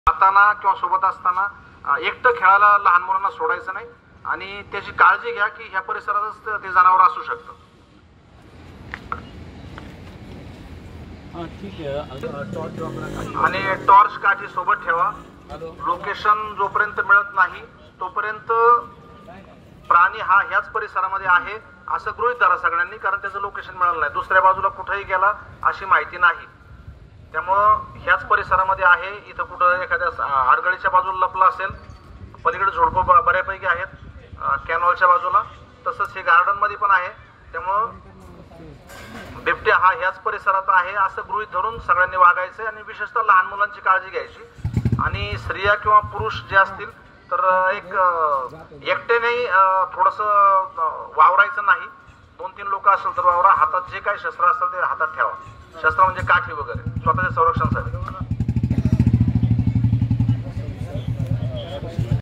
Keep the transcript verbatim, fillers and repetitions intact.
जाताना किंवा सोबत असताना एकटं खेळायला लहान मुलांना सोडायचं नाही आणि त्याची काळजी घ्या की ह्या परिसरातच ते जनावर असू शकतं. आणि टॉर्च काठी सोबत ठेवा. लोकेशन जोपर्यंत मिळत नाही तोपर्यंत प्राणी हा ह्याच परिसरामध्ये आहे असं गृहीत धरा सगळ्यांनी, कारण त्याचं लोकेशन मिळालं नाही, दुसऱ्या बाजूला कुठेही गेला अशी माहिती नाही. त्यामुळं ह्याच परिसरामध्ये आहे. इथं कुठं एखाद्या आडगळीच्या बाजूला लपला असेल, पलीकडे झोडपं बऱ्यापैकी आहेत कॅनॉलच्या बाजूला, तसंच हे गार्डन मध्ये पण आहे. त्यामुळं बिबट्या हा ह्याच परिसरात आहे असं गृहीत धरून सगळ्यांनी वागायचं आणि विशेषतः लहान मुलांची काळजी घ्यायची. आणि स्त्रिया किंवा पुरुष जे असतील तर एक एकट्याने थोडंसं वावरायचं नाही. दोन तीन लोक असेल तर वावरा. हातात जे काही शस्त्र असेल ते हातात ठेवा. शस्त्र म्हणजे काठी वगैरे स्वतःच्या संरक्षणासाठी.